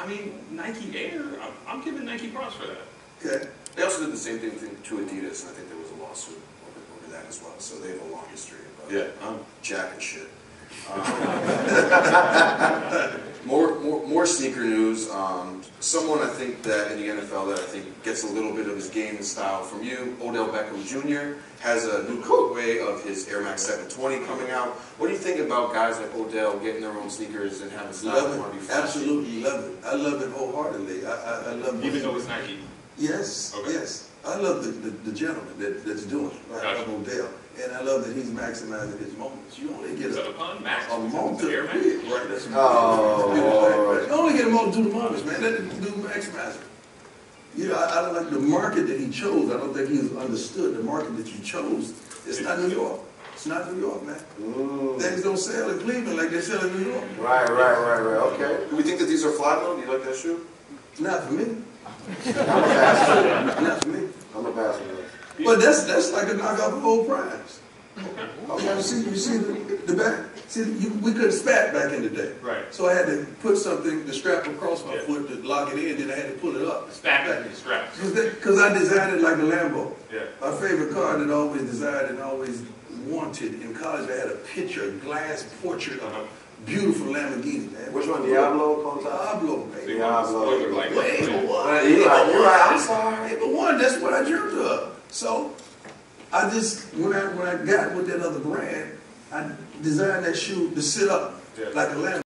I mean, Nike Air, I'm giving Nike props for that. Okay. They also did the same thing to Adidas, and I think there was a lawsuit over that as well. So they have a long history of jacking shit. More sneaker news. Someone I think that in the NFL that I think gets a little bit of his game and style from you, Odell Beckham Jr. has a new colorway of his Air Max 720 coming out. What do you think about guys like Odell getting their own sneakers and having style? Love it. Absolutely love it. I love it wholeheartedly. I love it. Even though it's Nike? Yes, okay. Yes. I love the gentleman that's doing it. Right? Gotcha. I love Odell. And I love that he's maximizing his moments. You only get a moment to right? That's you only get a moment to the moments, man. Let the dude maximize it. You know, I don't like the market that he chose. I don't think he's understood the market that you chose. It's not New York. It's not New York, man. Things don't sell in Cleveland like they sell in New York. Right. Okay. Do we think that these are fly though? Do you like that shoe? Not for me. Not for me. I'm a bastard. But that's like a knockoff of old prize. Okay, you see the back? See, we couldn't spat back in the day. Right. So I had to put something, the strap across my foot to lock it in, then I had to pull it up. Spat back in the straps. Because I designed it like a Lambo. Yeah. My favorite car that I always designed and always wanted in college, I had a picture, a glass portrait of a beautiful Lamborghini, man. Which one? Diablo? Diablo, baby. Diablo. You're right, I'm sorry. But one, that's what I dreamt of. So I just, when I got with that other brand, I designed that shoe to sit up like a Lambo.